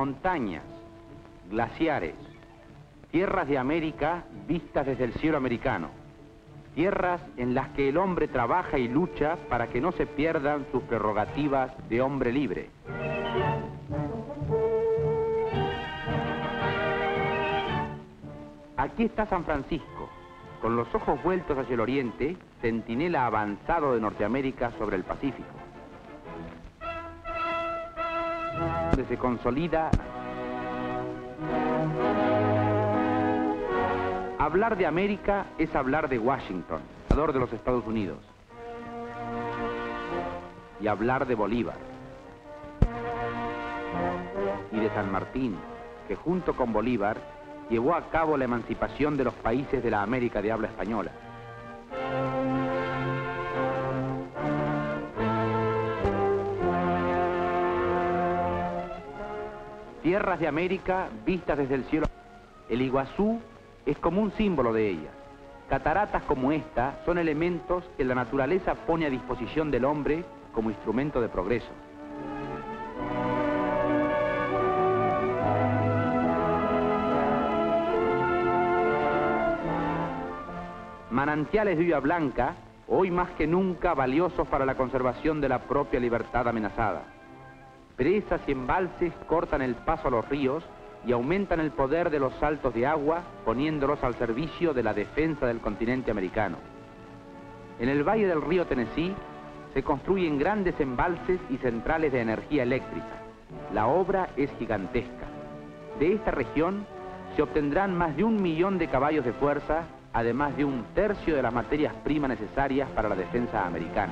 montañas, glaciares, tierras de América vistas desde el cielo americano, tierras en las que el hombre trabaja y lucha para que no se pierdan sus prerrogativas de hombre libre. Aquí está San Francisco, con los ojos vueltos hacia el oriente, centinela avanzado de Norteamérica sobre el Pacífico, donde se consolida. Hablar de América es hablar de Washington, fundador de los Estados Unidos, y hablar de Bolívar, y de San Martín, que junto con Bolívar llevó a cabo la emancipación de los países de la América de habla española. Tierras de América vistas desde el cielo. El Iguazú es como un símbolo de ellas. Cataratas como esta son elementos que la naturaleza pone a disposición del hombre como instrumento de progreso. Manantiales de Lluvia Blanca, hoy más que nunca valiosos para la conservación de la propia libertad amenazada. Presas y embalses cortan el paso a los ríos y aumentan el poder de los saltos de agua, poniéndolos al servicio de la defensa del continente americano. En el valle del río Tennessee se construyen grandes embalses y centrales de energía eléctrica. La obra es gigantesca. De esta región se obtendrán más de 1 millón de caballos de fuerza, además de 1/3 de las materias primas necesarias para la defensa americana.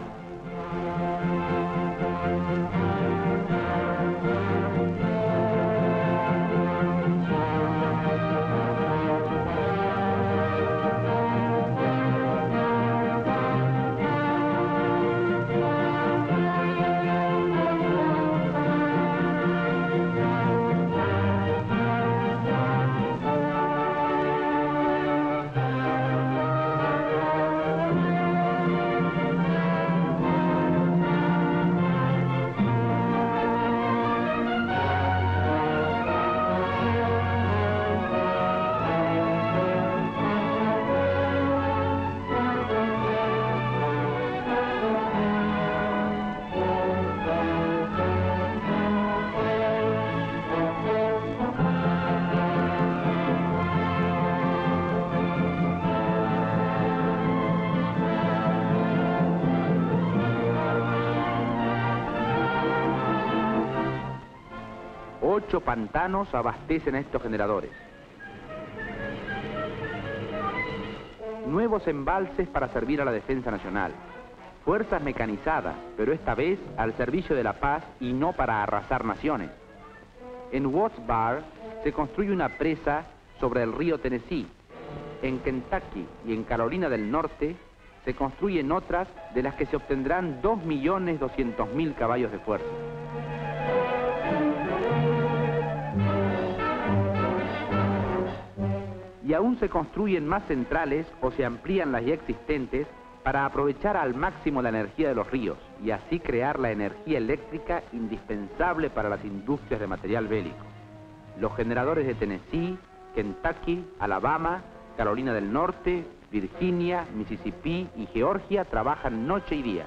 Ocho pantanos abastecen a estos generadores. Nuevos embalses para servir a la defensa nacional. Fuerzas mecanizadas, pero esta vez al servicio de la paz y no para arrasar naciones. En Watts Bar se construye una presa sobre el río Tennessee. En Kentucky y en Carolina del Norte se construyen otras de las que se obtendrán 2.200.000 caballos de fuerza. Y aún se construyen más centrales o se amplían las ya existentes para aprovechar al máximo la energía de los ríos y así crear la energía eléctrica indispensable para las industrias de material bélico. Los generadores de Tennessee, Kentucky, Alabama, Carolina del Norte, Virginia, Mississippi y Georgia trabajan noche y día.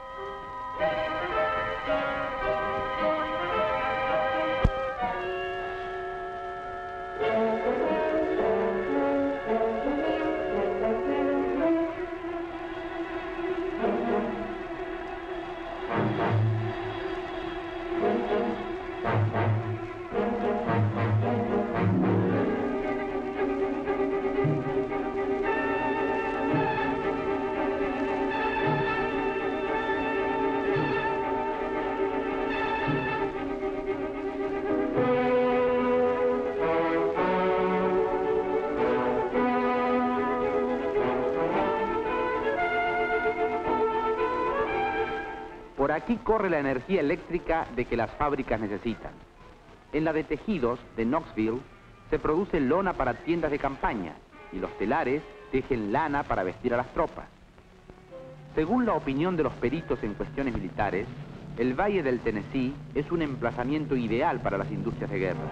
Por aquí corre la energía eléctrica de que las fábricas necesitan. En la de tejidos de Knoxville se produce lona para tiendas de campaña y los telares tejen lana para vestir a las tropas. Según la opinión de los peritos en cuestiones militares, El Valle del Tennessee es un emplazamiento ideal para las industrias de guerra.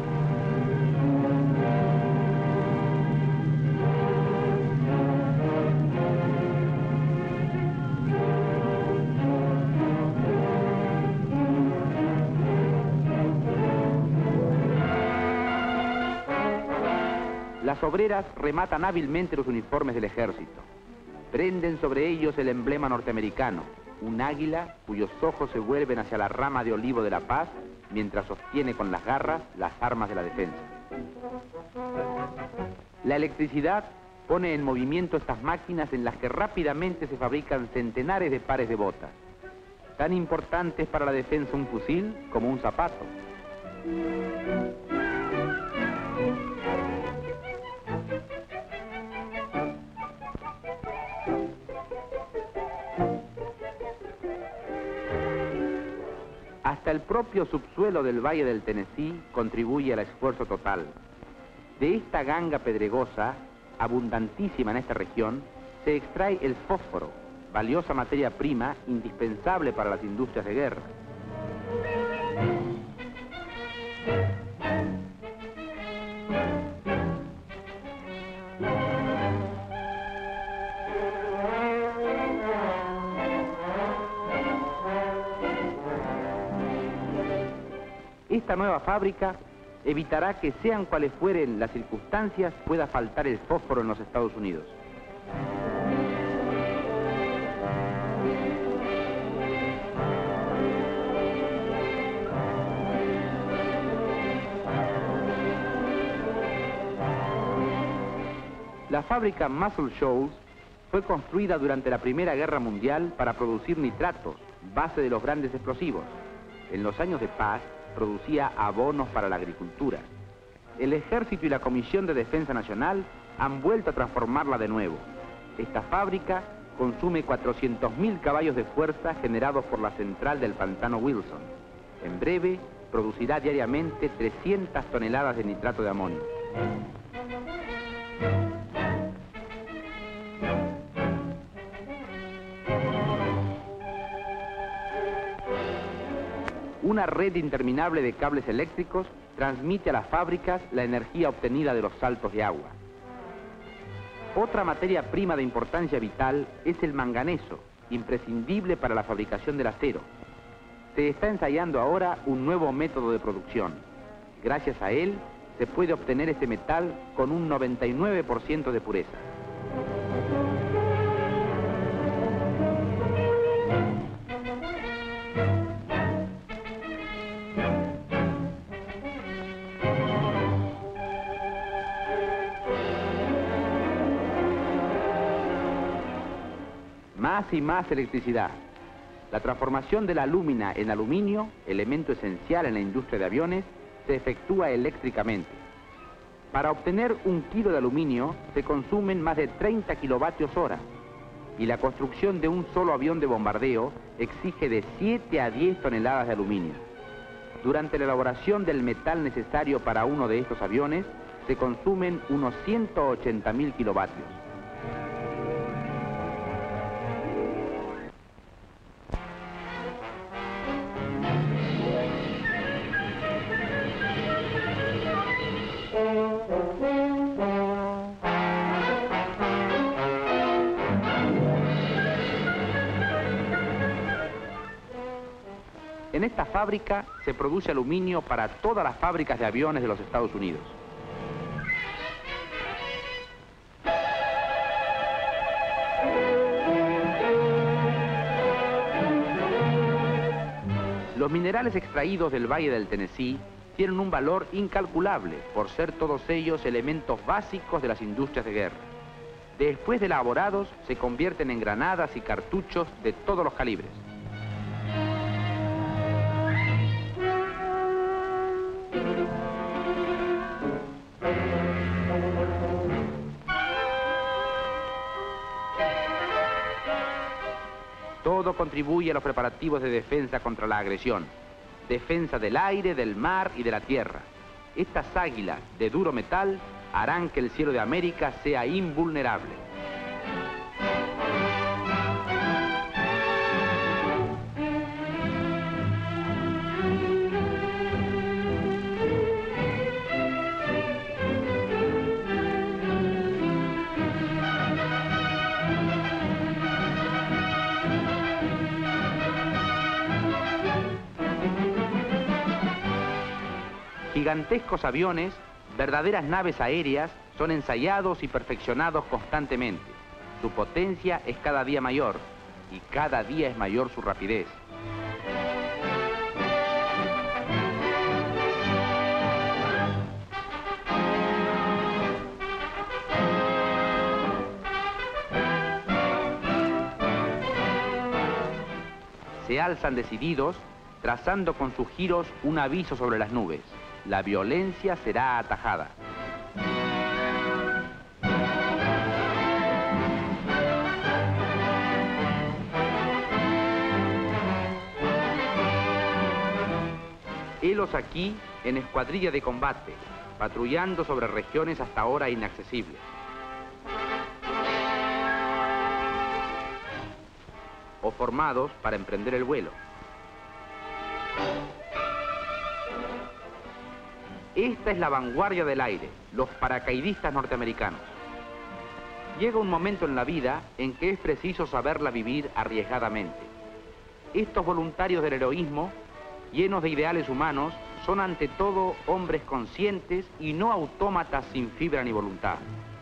Las obreras rematan hábilmente los uniformes del ejército. Prenden sobre ellos el emblema norteamericano, un águila cuyos ojos se vuelven hacia la rama de olivo de la paz, mientras sostiene con las garras las armas de la defensa. La electricidad pone en movimiento estas máquinas en las que rápidamente se fabrican centenares de pares de botas. Tan importante es para la defensa un fusil como un zapato. Hasta el propio subsuelo del Valle del Tennessee contribuye al esfuerzo total. De esta ganga pedregosa, abundantísima en esta región, se extrae el fósforo, valiosa materia prima indispensable para las industrias de guerra. Esta nueva fábrica evitará que, sean cuales fueren las circunstancias, pueda faltar el fósforo en los Estados Unidos. La fábrica Muscle Shoals fue construida durante la Primera Guerra Mundial para producir nitratos, base de los grandes explosivos. En los años de paz, producía abonos para la agricultura. El Ejército y la Comisión de Defensa Nacional han vuelto a transformarla de nuevo. Esta fábrica consume 400.000 caballos de fuerza generados por la central del pantano Wilson. En breve, producirá diariamente 300 toneladas de nitrato de amonio. Una red interminable de cables eléctricos transmite a las fábricas la energía obtenida de los saltos de agua. Otra materia prima de importancia vital es el manganeso, imprescindible para la fabricación del acero. Se está ensayando ahora un nuevo método de producción. Gracias a él, se puede obtener este metal con un 99% de pureza. Más y más electricidad. La transformación de la alúmina en aluminio, elemento esencial en la industria de aviones, se efectúa eléctricamente. Para obtener 1 kilo de aluminio se consumen más de 30 kilovatios hora, y la construcción de un solo avión de bombardeo exige de 7 a 10 toneladas de aluminio. Durante la elaboración del metal necesario para uno de estos aviones se consumen unos 180.000 kilovatios. En esta fábrica se produce aluminio para todas las fábricas de aviones de los Estados Unidos. Los minerales extraídos del Valle del Tennessee tienen un valor incalculable por ser todos ellos elementos básicos de las industrias de guerra. Después de elaborados, se convierten en granadas y cartuchos de todos los calibres. Todo contribuye a los preparativos de defensa contra la agresión. Defensa del aire, del mar y de la tierra. Estas águilas de duro metal harán que el cielo de América sea invulnerable. gigantescos aviones, verdaderas naves aéreas, son ensayados y perfeccionados constantemente. Su potencia es cada día mayor y cada día es mayor su rapidez. Se alzan decididos, trazando con sus giros un aviso sobre las nubes. La violencia será atajada. Helos aquí en escuadrilla de combate, patrullando sobre regiones hasta ahora inaccesibles. O formados para emprender el vuelo. Esta es la vanguardia del aire, los paracaidistas norteamericanos. Llega un momento en la vida en que es preciso saberla vivir arriesgadamente. Estos voluntarios del heroísmo, llenos de ideales humanos, son ante todo hombres conscientes y no autómatas sin fibra ni voluntad.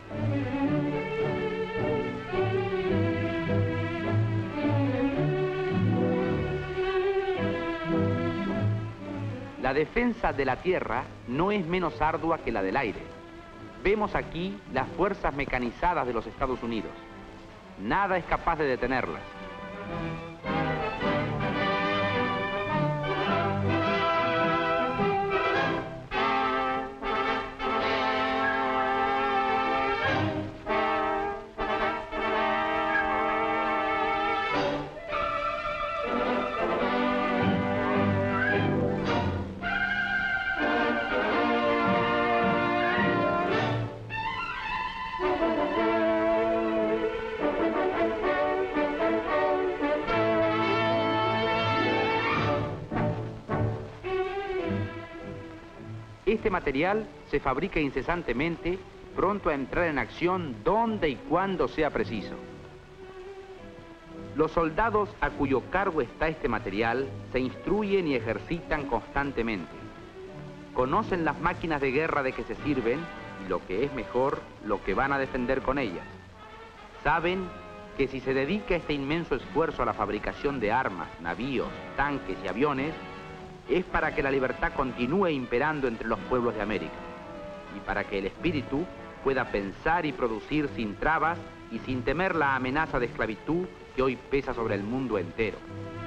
La defensa de la tierra no es menos ardua que la del aire. Vemos aquí las fuerzas mecanizadas de los Estados Unidos. Nada es capaz de detenerlas. Este material se fabrica incesantemente, pronto a entrar en acción donde y cuando sea preciso. Los soldados a cuyo cargo está este material se instruyen y ejercitan constantemente. Conocen las máquinas de guerra de que se sirven y, lo que es mejor, lo que van a defender con ellas. Saben que si se dedica este inmenso esfuerzo a la fabricación de armas, navíos, tanques y aviones, es para que la libertad continúe imperando entre los pueblos de América y para que el espíritu pueda pensar y producir sin trabas y sin temer la amenaza de esclavitud que hoy pesa sobre el mundo entero.